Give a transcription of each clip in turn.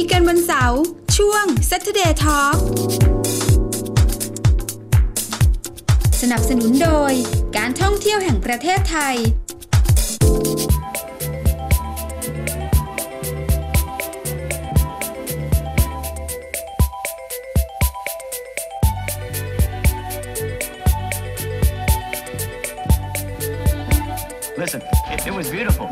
ยกันวันเสาร์ช่วง Saturday Talk สนับสนุนโดยการท่องเที่ยวแห่งประเทศไทย Listen, it was beautiful.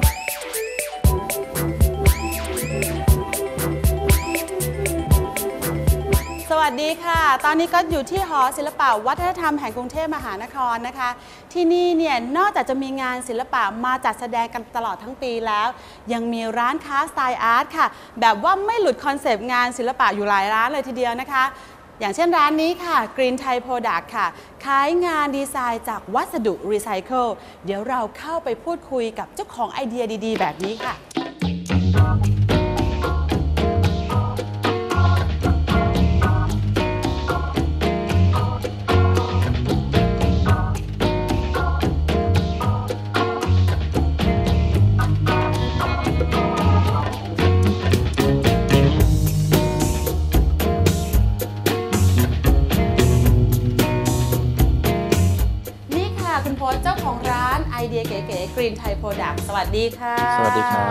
สวัสดีค่ะตอนนี้ก็อยู่ที่หอศิลปะวัฒนธรรมแห่งกรุงเทพมหานครนะคะที่นี่เนี่ยนอกจากจะมีงานศิลปะมาจัดแสดงกันตลอดทั้งปีแล้วยังมีร้านค้าสไตล์อาร์ตค่ะแบบว่าไม่หลุดคอนเซปต์งานศิลปะอยู่หลายร้านเลยทีเดียวนะคะอย่างเช่นร้านนี้ค่ะ Green Thai Product ค่ะขายงานดีไซน์จากวัสดุรีไซเคิลเดี๋ยวเราเข้าไปพูดคุยกับเจ้าของไอเดียดีๆแบบนี้ค่ะเจ้าของร้านไอเดียเก๋ๆ Green Thai Product สวัสดีค่ะสวัสดีครับ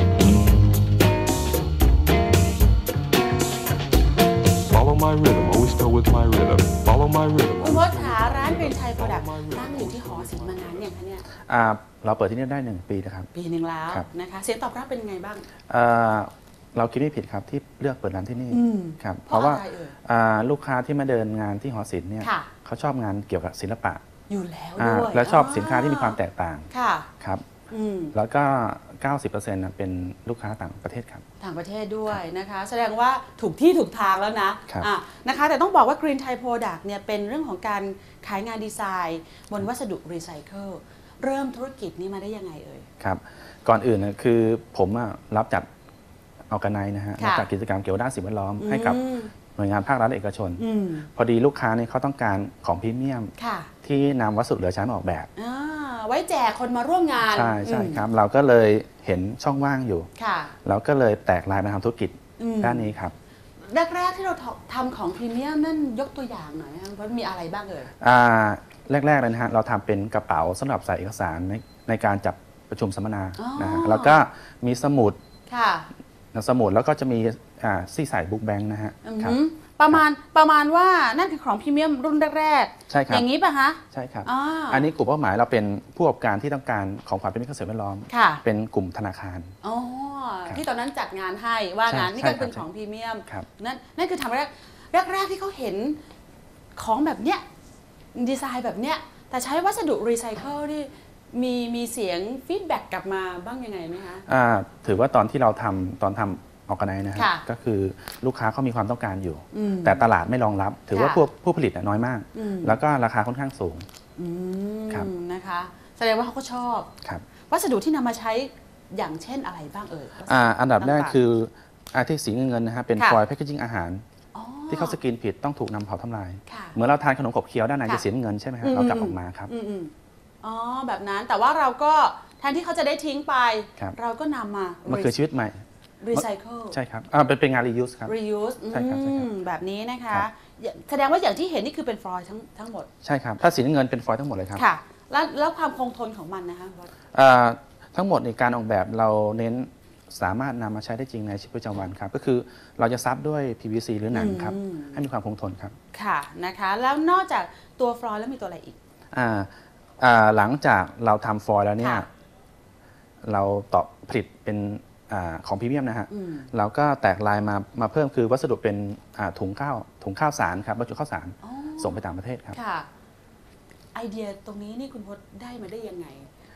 Follow my rhythm, always go with my rhythm. Follow my rhythm. คุณพจน์ขาร้าน Green Thai Product ตั้งอยู่ที่หอศิลป์มานานยังคะเนี่ยเราเปิดที่นี่ได้1 ปีนะครับปีหนึ่งแล้วนะคะเสียงตอบรับเป็นไงบ้างเราคิดไม่ผิดครับที่เลือกเปิดร้านที่นี่ครับเพราะว่าลูกค้าที่มาเดินงานที่หอศิลป์เนี่ยเขาชอบงานเกี่ยวกับศิลปะอยู่แล้วด้วยและชอบสินค้าที่มีความแตกต่างครับแล้วก็ 90% เป็นลูกค้าต่างประเทศครับต่างประเทศด้วยนะคะแสดงว่าถูกที่ถูกทางแล้วนะนะคะแต่ต้องบอกว่า Green Thai Product เนี่ยเป็นเรื่องของการขายงานดีไซน์บนวัสดุรีไซเคิลเริ่มธุรกิจนี้มาได้ยังไงเอ่ยครับก่อนอื่นนะคือผมรับจัดออร์แกไนซ์นะฮะรับจัดกิจกรรมเกี่ยวกับด้านสิ่งแวดล้อมให้กับหน่วยงานภาครัฐเอกชนพอดีลูกค้าเนี่ยเขาต้องการของพรีเมียมที่นำวัสดุเหลือใช้มาออกแบบไว้แจกคนมาร่วมงานใช่ครับเราก็เลยเห็นช่องว่างอยู่เราก็เลยแตกลายมาทำธุรกิจด้านนี้ครับแรกๆที่เราทำของพรีเมียมนั่นยกตัวอย่างหน่อยนะครับว่ามีอะไรบ้างเลยแรกๆเลยนะฮะเราทำเป็นกระเป๋าสำหรับใส่เอกสารในการจับประชุมสัมมนานะฮะแล้วก็มีสมุดแล้วก็จะมีซี่ใส่บุ๊กแบงค์นะฮะประมาณว่านั่นคือของพรีเมียมรุ่นแรกๆใช่ครับอย่างนี้ป่ะฮะใช่ครับอันนี้กลุ่มเป้าหมายเราเป็นผู้ประกอบการที่ต้องการของความเป็นมิตรกับสิ่งแวดล้อมเป็นกลุ่มธนาคารที่ตอนนั้นจัดงานให้ว่างานนี่ก็เป็นของพรีเมียมนั่นคือทำแรกที่เขาเห็นของแบบเนี้ยดีไซน์แบบเนี้ยแต่ใช้วัสดุรีไซเคิลที่มีเสียงฟีดแบ็กกลับมาบ้างยังไงไหมคะถือว่าตอนที่เราทำออกกันนะฮะก็คือลูกค้าเขามีความต้องการอยู่แต่ตลาดไม่รองรับถือว่าผู้ผลิตน้อยมากแล้วก็ราคาค่อนข้างสูงครับนะคะแสดงว่าเขาก็ชอบวัสดุที่นำมาใช้อย่างเช่นอะไรบ้างอันดับแรกคือที่สีเงินนะฮะเป็นฟอยล์แพคเกจิ้งอาหารที่เขาสกรีนผิดต้องถูกนำเผาทำลายเหมือนเราทานขนมขบเคี้ยวด้านในจะสีเงินใช่ไหมฮะเรากลับออกมาครับแบบนั้นแต่ว่าเราก็แทนที่เขาจะได้ทิ้งไปเราก็นำมามันคือชีวิตใหม่รีไซเคิลใช่ครับเป็นงาน reuse ครับ reuse ใช่ครับแบบนี้นะคะแสดงว่าอย่างที่เห็นนี่คือเป็นฟอยล์ทั้งหมดใช่ครับถ้าสีเงินเป็นฟอยล์ทั้งหมดเลยครับค่ะแล้วความคงทนของมันนะคะทั้งหมดในการออกแบบเราเน้นสามารถนำมาใช้ได้จริงในชีวิตประจำวันครับก็คือเราจะซับด้วย PVC หรือหนังครับให้มีความคงทนครับค่ะนะคะแล้วนอกจากตัวฟอยล์แล้วมีตัวอะไรอีกหลังจากเราทำฟอยล์แล้วเนี่ยเราต่อผลิตเป็นของพรีเมียมนะฮะเราก็แตกลายมาเพิ่มคือวัสดุเป็นถุงข้าวสารครับบรรจุข้าวสารส่งไปต่างประเทศครับค่ะไอเดียตรงนี้นี่คุณพจน์ได้มาได้ยังไง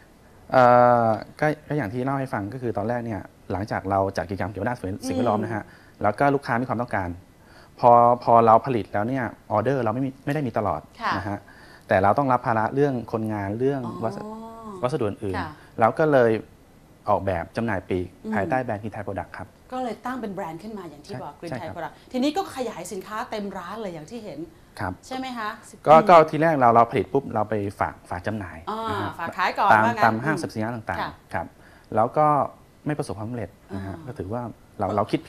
ก็อย่างที่เล่าให้ฟังก็คือตอนแรกเนี่ยหลังจากเราจัดกิจกรรมเกี่ยวกับด้านสิ่งแวดล้อมนะฮะแล้วก็ลูกค้ามีความต้องการพอเราผลิตแล้วเนี่ยออเดอร์เราไม่ได้มีตลอดนะฮะแต่เราต้องรับภาระเรื่องคนงานเรื่องวัสดุอื่นๆเราก็เลยออกแบบจำหน่ายปีกภายใต้แบรนด์ Green Thai Product ครับก็เลยตั้งเป็นแบรนด์ขึ้นมาอย่างที่บอก Green Thai Product ทีนี้ก็ขยายสินค้าเต็มร้านเลยอย่างที่เห็นใช่ไหมคะก็ทีแรกเราผลิตปุ๊บเราไปฝากจำหน่ายฝากขายก่อนตามห้างสรรพสินค้าต่างๆครับแล้วก็ไม่ประสบความสำเร็จนะฮะก็ถือว่าเราคิดผิด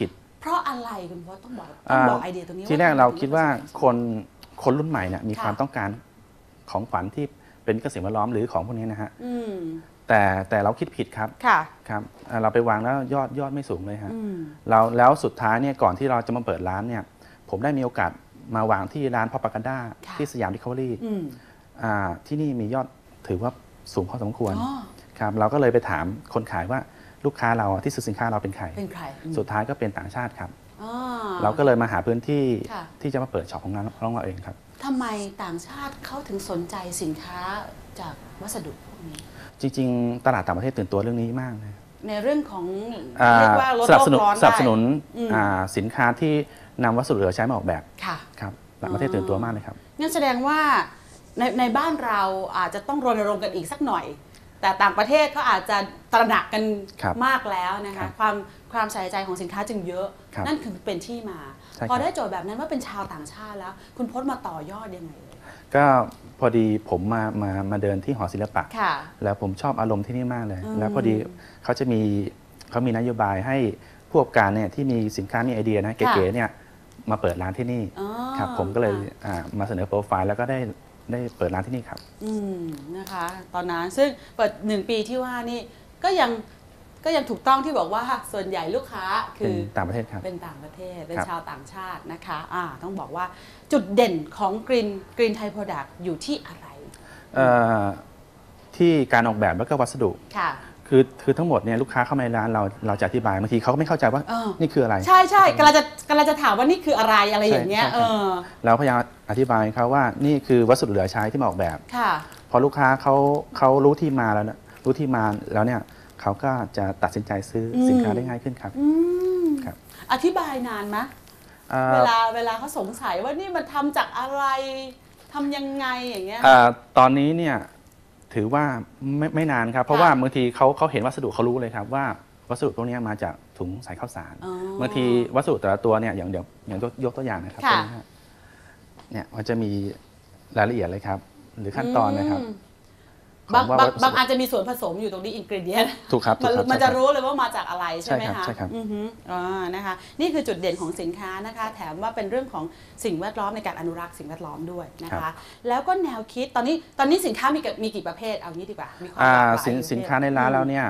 เพราะอะไรคุณพจน์ต้องบอกไอเดียตรงนี้ที่แรกเราคิดว่าคนรุ่นใหม่เนี่ยมีความต้องการของขวัญที่เป็นเกษตรแวดล้อมหรือของพวกนี้นะฮะแต่เราคิดผิดครับครับเราไปวางแล้วยอดไม่สูงเลยฮะแล้วสุดท้ายเนี่ยก่อนที่เราจะมาเปิดร้านเนี่ยผมได้มีโอกาสมาวางที่ร้านพอปากันด้าที่สยามดิคาเวอรี่ที่นี่มียอดถือว่าสูงพอสมควรครับเราก็เลยไปถามคนขายว่าลูกค้าเราที่ซื้อสินค้าเราเป็นใครสุดท้ายก็เป็นต่างชาติครับเราก็เลยมาหาพื้นที่ที่จะมาเปิดช็อปของเราเองครับทำไมต่างชาติเขาถึงสนใจสินค้าจากวัสดุพวกนี้จริงๆตลาดต่างประเทศตื่นตัวเรื่องนี้มากเลยในเรื่องของเรียกว่าลดโลกร้อนได้สนับสนุนสินค้าที่นำวัสดุเหลือใช้มาออกแบบครับต่างประเทศตื่นตัวมากเลยครับงั้นแสดงว่าในบ้านเราอาจจะต้องรณรงค์กันอีกสักหน่อยแต่ต่างประเทศเขาอาจจะตระหนักกันมากแล้วนะคะความใส่ใจของสินค้าจึงเยอะนั่นคือเป็นที่มาพอได้โจทย์แบบนั้นว่าเป็นชาวต่างชาติแล้วคุณพจน์มาต่อยอดยังไงก็พอดีผมมาเดินที่หอศิลปะแล้วผมชอบอารมณ์ที่นี่มากเลยแล้วพอดีเขามีนโยบายให้ผู้ประกอบการเนี่ยที่มีสินค้ามีไอเดียนะเก๋ๆเนี่ยมาเปิดร้านที่นี่ครับผมก็เลยมาเสนอโปรไฟล์แล้วก็ได้เปิดร้านที่นี่ครับนะคะตอนนั้นซึ่งเปิด1 ปีที่ว่านี่ก็ยังถูกต้องที่บอกว่าส่วนใหญ่ลูกค้าคือต่างประเทศครับเป็นต่างประเทศเป็นชาวต่างชาตินะคะต้องบอกว่าจุดเด่นของGreen Thai Product อยู่ที่อะไรที่การออกแบบแล้วก็วัสดุคือทั้งหมดเนี่ยลูกค้าเข้ามาในร้านเราจะอธิบายบางทีเขาก็ไม่เข้าใจว่านี่คืออะไรใช่กำลังจะถามว่านี่คืออะไรอย่างเงี้ยเราพยายามอธิบายเขาว่านี่คือวัสดุเหลือใช้ที่มาออกแบบพอลูกค้าเขารู้ที่มาแล้วเนี่ยเขาก็จะตัดสินใจซื้อสินค้าได้ง่ายขึ้นครับอธิบายนานไหมเวลาเขาสงสัยว่านี่มันทำจากอะไรทำยังไงอย่างเงี้ยตอนนี้เนี่ยถือว่าไม่นานครับเพราะว่าบางทีเขาเห็นวัสดุเขารู้เลยครับว่าวัสดุพวกนี้มาจากถุงใส่ข้าวสารบางทีวัสดุแต่ละตัวเนี่ยอย่างยกตัวอย่างนะครับเนี่ยมันจะมีรายละเอียดเลยครับหรือขั้นตอนนะครับบางอาจจะมีส่วนผสมอยู่ตรงนี้อินกรีเดียนถูกครับมันจะรู้เลยว่ามาจากอะไรใช่ไหมคะใช่ครับนะคะนี่คือจุดเด่นของสินค้านะคะแถมว่าเป็นเรื่องของสิ่งแวดล้อมในการอนุรักษ์สิ่งแวดล้อมด้วยนะคะแล้วก็แนวคิดตอนนี้สินค้ามีกี่ประเภทเอางี้ดีกว่ามีความหลากหลายสินค้าในร้านเราเนี่ย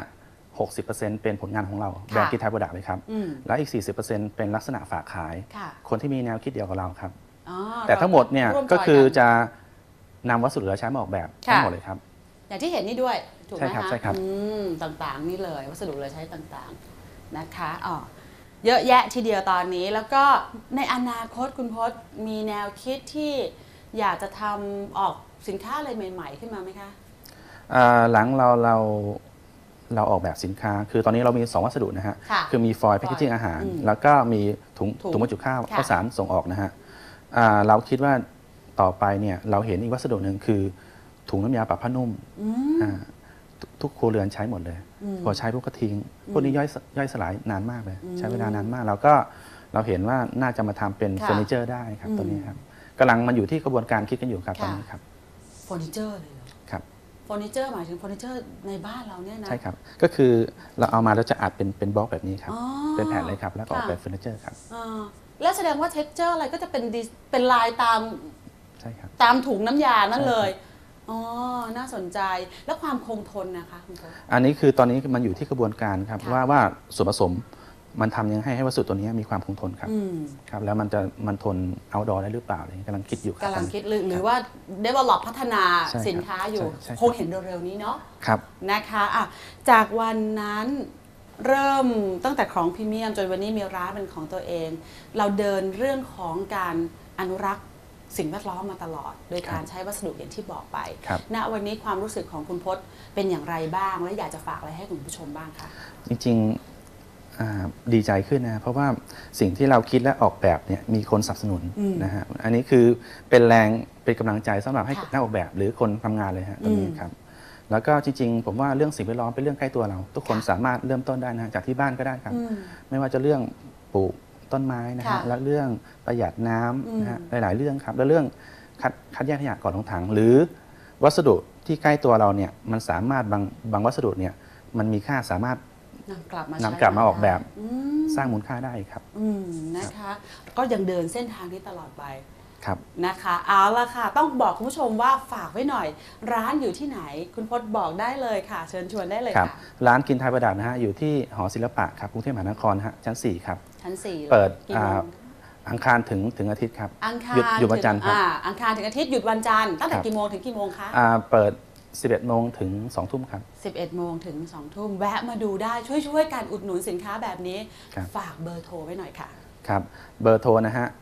60% เป็นผลงานของเราแบรนด์Green Thai Productเลยครับแล้วอีก 40% เป็นลักษณะฝากขายคนที่มีแนวคิดเดียวกับเราครับแต่ทั้งหมดเนี่ยก็คือจะนำวัสดุเหลือใช้มาออกแบบทั้งหมดเลยครับอย่างที่เห็นนี่ด้วยถูกไหมคะใช่ครับต่างๆนี่เลยวัสดุเหลือใช้ต่างๆนะคะเยอะแยะทีเดียวตอนนี้แล้วก็ในอนาคตคุณพจน์มีแนวคิดที่อยากจะทำออกสินค้าอะไรใหม่ๆขึ้นมาไหมคะหลังเราออกแบบสินค้าคือตอนนี้เรามี2วัสดุนะฮะคือมีฟอยล์แพคเกจิ้งอาหารแล้วก็มีถุงบรรจุข้าวสารส่งออกนะฮะเราคิดว่าต่อไปเนี่ยเราเห็นอีกวัสดุหนึ่งคือถุงน้ำยาปรับผ้านุ่มทุกครัวเรือนใช้หมดเลยพอใช้พวกก็ทิ้งพวกนี้ย่อยสลายนานมากเลยใช้เวลานานมากเราเห็นว่าน่าจะมาทำเป็นเฟอร์นิเจอร์ได้ครับตัวนี้ครับกำลังมันอยู่ที่กระบวนการคิดกันอยู่ครับตอนนี้ครับเฟอร์นิเจอร์เลยเหรอครับเฟอร์นิเจอร์หมายถึงเฟอร์นิเจอร์ในบ้านเราเนี่ยนะใช่ครับก็คือเราเอามาแล้วจะอัดเป็นบล็อกแบบนี้ครับเป็นแผ่นเลยครับแล้วก็ออกแบบเฟอร์นิเจอร์ครับแล้วแสดงว่าเท็กเจอร์อะไรก็จะเป็นลายตามใช่ครับตามถุงน้ำยานั่นเลยน่าสนใจแล้วความคงทนนะคะคุณพจน์อันนี้คือตอนนี้มันอยู่ที่กระบวนการครับว่าส่วนผสมมันทำยังไงให้วัสดุตัวนี้มีความคงทนครับแล้วมันทน outdoor ได้หรือเปล่าอะไรกำลังคิดอยู่กำลังคิดหรือว่า develop พัฒนาสินค้าอยู่คงเห็นเร็วๆนี้เนาะครับนะคะจากวันนั้นเริ่มตั้งแต่ของพรีเมียมจนวันนี้มีร้านเป็นของตัวเองเราเดินเรื่องของการอนุรักษ์สิ่งแวดล้อมมาตลอดโดยการใช้วัสดุอย่างที่บอกไปณวันนี้ความรู้สึกของคุณพจน์เป็นอย่างไรบ้างและอยากจะฝากอะไรให้คุณผู้ชมบ้างคะจริงๆดีใจขึ้นนะเพราะว่าสิ่งที่เราคิดและออกแบบเนี่ยมีคนสนับสนุนนะฮะอันนี้คือเป็นแรงเป็นกำลังใจสำหรับให้นักออกแบบหรือคนทำงานเลยฮะตรงนี้ครับแล้วก็จริงๆผมว่าเรื่องสิ่งแวดล้อมเป็นเรื่องใกล้ตัวเราทุกคนสามารถเริ่มต้นได้นะจากที่บ้านก็ได้ครับไม่ว่าจะเรื่องปลูกต้นไม้นะฮะและเรื่องประหยัดน้ำนะฮะหลายๆเรื่องครับและเรื่องคัดแยกขยะก่อนลงถังหรือวัสดุที่ใกล้ตัวเราเนี่ยมันสามารถบางวัสดุเนี่ยมันมีค่าสามารถนำกลับมานำกลับมาออกแบบมสร้างมูลค่าได้ครับนะคะ ก็ยังเดินเส้นทางนี้ตลอดไปครับนะคะเอาละค่ะต้องบอกคุณผู้ชมว่าฝากไว้หน่อย ร้านอยู่ที่ไหนคุณพจน์บอกได้เลยค่ะ เชิญชวนได้เลยครับค่ะร้านกินไทยประดับนะฮะอยู่ที่หอศิลปะครับกรุงเทพมหานครฮะชั้น 4 ครับชั้น4 เปิดกี่โมงอังคารถึงอาทิตย์ครับอังคารหยุดวันจันทร์ครับอังคารถึงอาทิตย์หยุดวันจันทร์ตั้งแต่ครับกี่โมงถึงกี่โมงคะเปิด 11 โมงถึง 2 ทุ่มครับ 11 โมงถึง 2 ทุ่มแวะมาดูได้ช่วยกันอุดหนุนสินค้าแบบนี้ครับฝากเบอร์โทรไว้หน่อยค่ะครับเบอร์โทรนะฮะ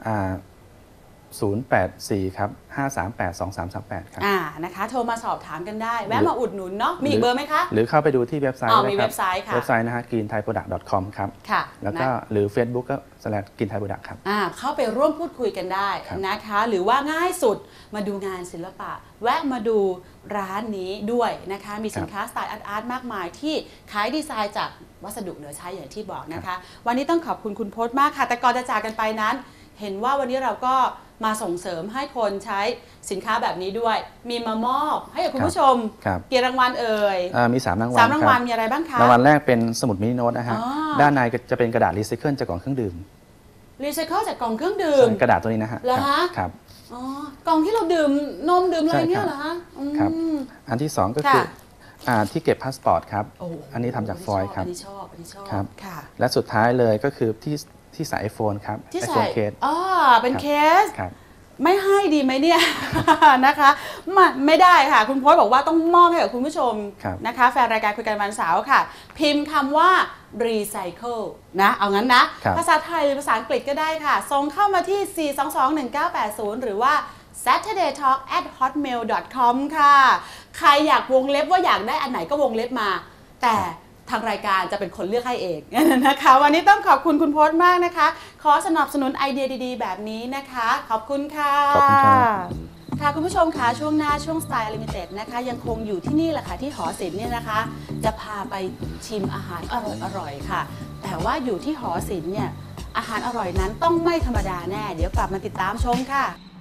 084 ครับ 538 2338 ครับนะคะ โทรมาสอบถามกันได้ แวะมาอุดหนุนเนาะมีอีกเบอร์ไหมคะหรือเข้าไปดูที่เว็บไซต์มีนะคเว็รับบไซต์ค่ะเว็บไซต์นะฮะ greenthaiproduct.com ครับค่ะแล้วก็นะหรือ Facebook ก็ /greenthaiproduct ครับเข้าไปร่วมพูดคุยกันได้ครับนะคะ หรือว่าง่ายสุดมาดูงานศิลปะ แวะมาดูร้านนี้ด้วยนะคะ มีสินค้าสไตล์อาร์ตมากมายที่ขายดีไซน์จากวัสดุเหลือใช้อย่างที่บอกนะคะ วันนี้ต้องขอบคุณคุณพจน์มากค่ะ แต่ก่อนจะจากกันไปนั้น เห็นว่าวันนี้เราก็มาส่งเสริมให้คนใช้สินค้าแบบนี้ด้วย มีมามอบให้กับคุณผู้ชมครับกี่รางวัลเอ่ยมี 3 รางวัล 3 รางวัลคบมีอะไรบ้างคะรางวัลแรกเป็นสมุดมินิโน้ตนะฮะอ๋อด้านในจะเป็นกระดาษรีไซเคิลจากกล่องเครื่องดื่มรีไซเคิลจากกล่องเครื่องดื่มกระดาษตัวนี้นะฮะเหรอฮะครับอ๋อกล่องที่เราดื่มนมดื่มอะไรเนี่ยเหรอฮะครับ อันที่ 2 ก็คือค่ะที่เก็บพาสปอร์ตครับโอ้โหอันนี้ทำจากฟอยล์ครับอันนี้ชอบ อันนี้ชอบครับค่ะและสุดท้ายเลยก็คือที่ใส่ไอโฟนครับที่ไอใส่โฟนเคสเป็นครับเคสครับไม่ให้ดีไหมเนี่ย นะคะไม่ได้ค่ะ คุณพจน์บอกว่าต้องมอบให้กับคุณผู้ชมครับนะคะ แฟนรายการคุยกันวันเสาร์ค่ะ พิมพ์คำว่า recycle นะเอางั้นนะครับภาษาไทยหรือภาษาอังกฤษก็ได้ค่ะส่งเข้ามาที่ 4221980 หรือว่า saturdaytalk@hotmail.com ค่ะ ใครอยากวงเล็บว่าอยากได้อันไหนก็วงเล็บมา แต่ทางรายการจะเป็นคนเลือกให้เองนะคะวันนี้ต้องขอบคุณคุณพจน์มากนะคะ ขอสนับสนุนไอเดียดีๆ แบบนี้นะคะ ขอบคุณค่ะขอบคุณครับค่ะคุณผู้ชมคะช่วงหน้าช่วง Style Limited นะคะยังคงอยู่ที่นี่แหละค่ะที่หอศิลป์เนี่ยนะคะ จะพาไปชิมอาหารอร่อยๆค่ะ แต่ว่าอยู่ที่หอศิลป์เนี่ยอาหารอร่อยนั้นต้องไม่ธรรมดาแน่ เดี๋ยวกลับมาติดตามชมค่ะ